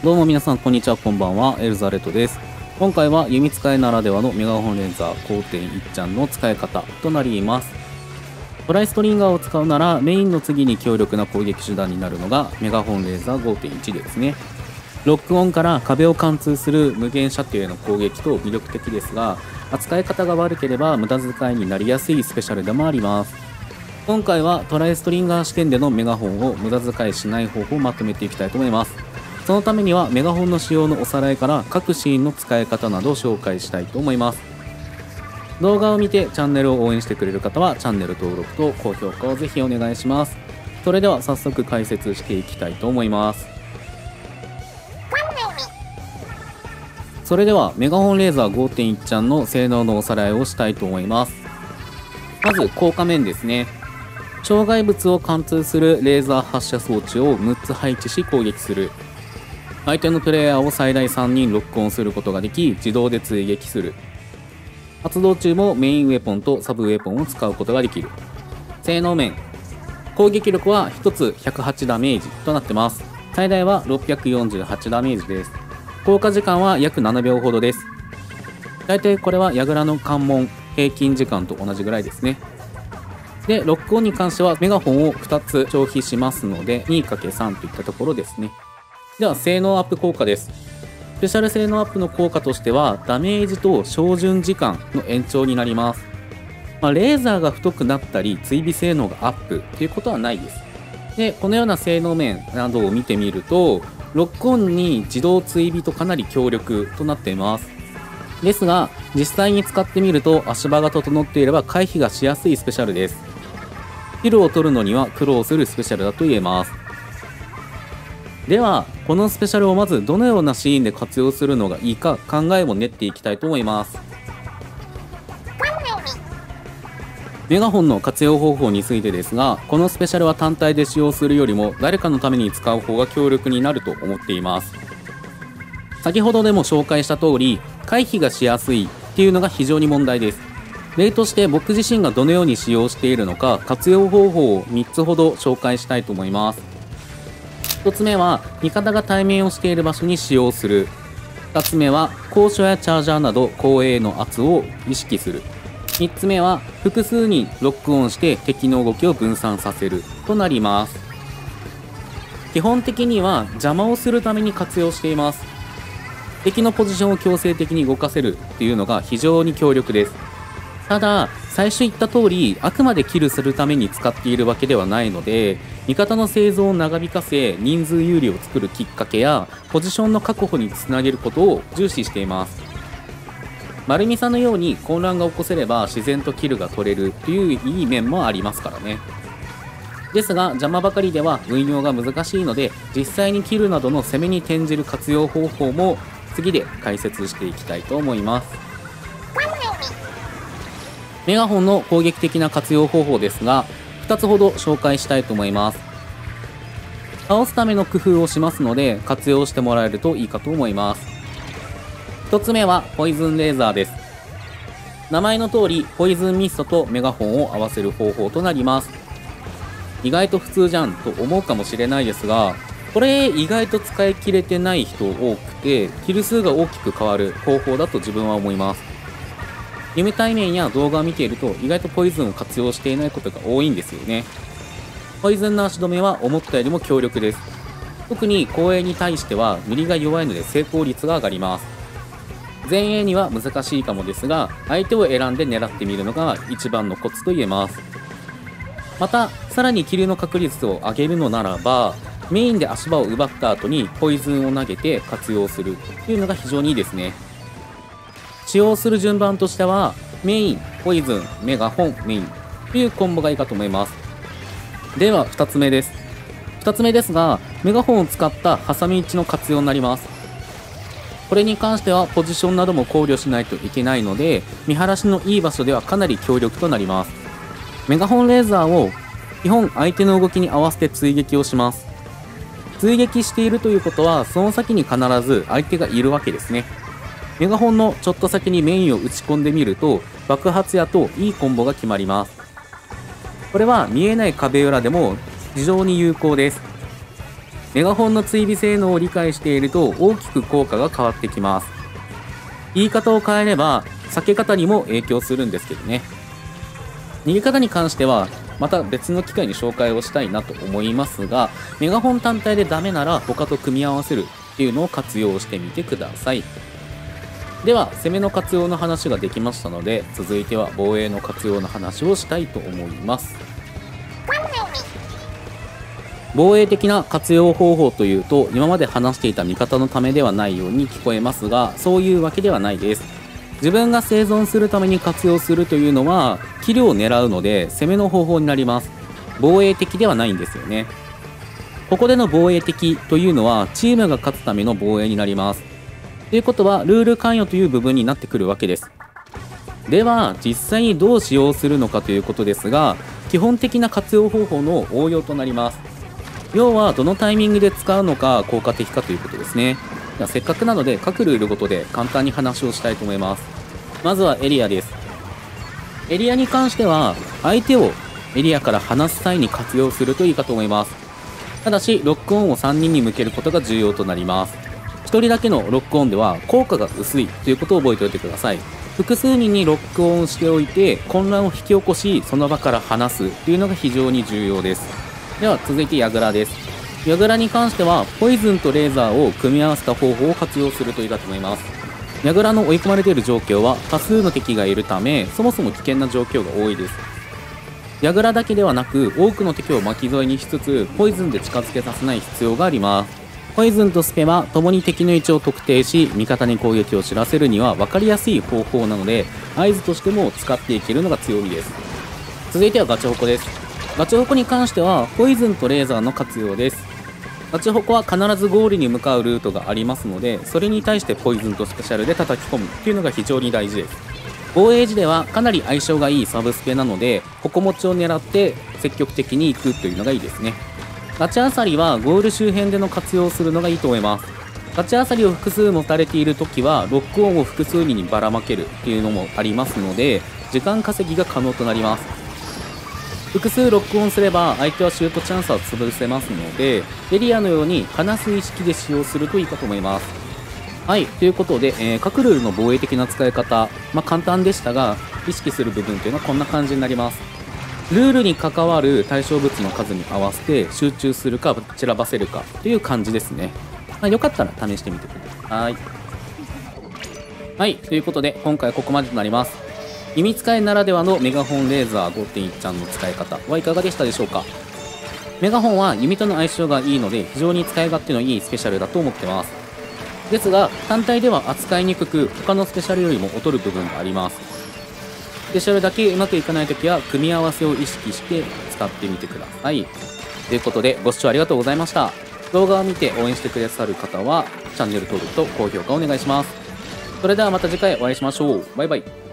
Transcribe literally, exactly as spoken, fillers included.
どうも皆さんこんにちは、こんばんは。エルザレットです。今回は弓使いならではのメガホンレーザー ごてんいち ちゃんの使い方となります。トライストリンガーを使うならメインの次に強力な攻撃手段になるのがメガホンレーザー ごてんいち ですね。ロックオンから壁を貫通する無限射程の攻撃と魅力的ですが、扱い方が悪ければ無駄遣いになりやすいスペシャルでもあります。今回はトライストリンガー視点でのメガホンを無駄遣いしない方法をまとめていきたいと思います。そのためにはメガホンの使用のおさらいから各シーンの使い方などを紹介したいと思います。動画を見てチャンネルを応援してくれる方はチャンネル登録と高評価をぜひお願いします。それでは早速解説していきたいと思います。それではメガホンレーザー ごてんいち ちゃんの性能のおさらいをしたいと思います。まず効果面ですね。障害物を貫通するレーザー発射装置をむっつ配置し攻撃する。相手のプレイヤーを最大さんにんロックオンすることができ、自動で追撃する。発動中もメインウェポンとサブウェポンを使うことができる。性能面、攻撃力はひとつひゃくはちダメージとなってます。最大はろっぴゃくよんじゅうはちダメージです。効果時間は約ななびょうほどです。大体これは矢倉の関門平均時間と同じぐらいですね。で、ロックオンに関してはメガホンをふたつ消費しますので にかけるさん といったところですね。では性能アップ効果です。スペシャル性能アップの効果としてはダメージと照準時間の延長になります。まあ、レーザーが太くなったり追尾性能がアップということはないです。で、このような性能面などを見てみるとロックオンに自動追尾とかなり強力となっています。ですが実際に使ってみると足場が整っていれば回避がしやすいスペシャルです。キルを取るのには苦労するスペシャルだと言えます。ではこのスペシャルをまずどのようなシーンで活用するのがいいか考えを練っていきたいと思います。メガホンの活用方法についてですが、このスペシャルは単体で使用するよりも誰かのために使う方が強力になると思っています。先ほどでも紹介した通り回避がしやすいっていうのが非常に問題です。例として僕自身がどのように使用しているのか活用方法をみっつほど紹介したいと思います。ひとつめは味方が対面をしている場所に使用する。ふたつめは高所やチャージャーなど後衛の圧を意識する。みっつめは複数にロックオンして敵の動きを分散させるとなります。基本的には邪魔をするために活用しています。敵のポジションを強制的に動かせるっていうのが非常に強力です。ただ最初言った通りあくまでキルするために使っているわけではないので、味方の生存を長引かせ人数有利を作るきっかけやポジションの確保につなげることを重視しています。丸見さんのように混乱が起こせれば自然とキルが取れるといういい面もありますからね。ですが邪魔ばかりでは運用が難しいので、実際にキルなどの攻めに転じる活用方法も次で解説していきたいと思います。メガホンの攻撃的な活用方法ですがふたつほど紹介したいと思います。倒すための工夫をしますので活用してもらえるといいかと思います。ひとつめはポイズンレーザーです。名前の通りポイズンミストとメガホンを合わせる方法となります。意外と普通じゃんと思うかもしれないですが、これ意外と使い切れてない人多くてキル数が大きく変わる方法だと自分は思います。夢対面や動画を見ていると意外とポイズンを活用していないことが多いんですよね。ポイズンの足止めは思ったよりも強力です。特に後衛に対しては塗りが弱いので成功率が上がります。前衛には難しいかもですが相手を選んで狙ってみるのが一番のコツと言えます。またさらにキルの確率を上げるのならばメインで足場を奪った後にポイズンを投げて活用するというのが非常にいいですね。使用する順番としてはメイン、ポイズン、メガホン、メインというコンボがいいかと思います。ではふたつめです。ふたつめですがメガホンを使った挟み撃ちの活用になります。これに関してはポジションなども考慮しないといけないので見晴らしのいい場所ではかなり強力となります。メガホンレーザーを基本相手の動きに合わせて追撃をします。追撃しているということはその先に必ず相手がいるわけですね。メガホンのちょっと先にメインを打ち込んでみると爆発やといいコンボが決まります。これは見えない壁裏でも非常に有効です。 メガホンの追尾性能を理解していると大きく効果が変わってきます。言い方を変えれば避け方にも影響するんですけどね。逃げ方に関してはまた別の機会に紹介をしたいなと思いますが、メガホン単体でダメなら他と組み合わせるっていうのを活用してみてください。では攻めの活用の話ができましたので、続いては防衛の活用の話をしたいと思います。防衛的な活用方法というと、今まで話していた味方のためではないように聞こえますが、そういうわけではないです。自分が生存するために活用するというのはキルを狙うので攻めの方法になります。防衛的ではないんですよね。ここでの防衛的というのはチームが勝つための防衛になります。ということはルール関与という部分になってくるわけです。では実際にどう使用するのかということですが、基本的な活用方法の応用となります。要はどのタイミングで使うのか効果的かということですね。ではせっかくなので各ルールごとで簡単に話をしたいと思います。まずはエリアです。エリアに関しては相手をエリアから離す際に活用するといいかと思います。ただしロックオンをさんにんに向けることが重要となります。ひとりだけのロックオンでは効果が薄いということを覚えておいてください。複数人にロックオンしておいて混乱を引き起こしその場から離すというのが非常に重要です。では続いて矢倉です。矢倉に関してはポイズンとレーザーを組み合わせた方法を活用するといいかと思います。矢倉の追い込まれている状況は多数の敵がいるためそもそも危険な状況が多いです。矢倉だけではなく多くの敵を巻き添えにしつつポイズンで近づけさせない必要があります。ポイズンとスペは共に敵の位置を特定し味方に攻撃を知らせるには分かりやすい方法なので合図としても使っていけるのが強みです。続いてはガチホコです。ガチホコに関してはポイズンとレーザーの活用です。ガチホコは必ずゴールに向かうルートがありますのでそれに対してポイズンとスペシャルで叩き込むっていうのが非常に大事です。防衛時ではかなり相性がいいサブスペなのでホコ持ちを狙って積極的に行くというのがいいですね。ガチアサリはゴール周辺での活用をするのがいいと思います。ガチアサリを複数持たれている時はロックオンを複数人にばらまけるっていうのもありますので時間稼ぎが可能となります。複数ロックオンすれば相手はシュートチャンスは潰せますのでエリアのように離す意識で使用するといいかと思います。はい、ということで、えー、各ルールの防衛的な使い方、まあ、簡単でしたが意識する部分というのはこんな感じになります。ルールに関わる対象物の数に合わせて集中するか散らばせるかという感じですね。まあ、よかったら試してみてください。はい、ということで今回はここまでとなります。弓使いならではのメガホンレーザー ごてんいち ちゃんの使い方はいかがでしたでしょうか。メガホンは弓との相性がいいので非常に使い勝手のいいスペシャルだと思ってます。ですが単体では扱いにくく他のスペシャルよりも劣る部分があります。スペシャルだけうまくいかないときは組み合わせを意識して使ってみてください。ということでご視聴ありがとうございました。動画を見て応援してくださる方はチャンネル登録と高評価お願いします。それではまた次回お会いしましょう。バイバイ。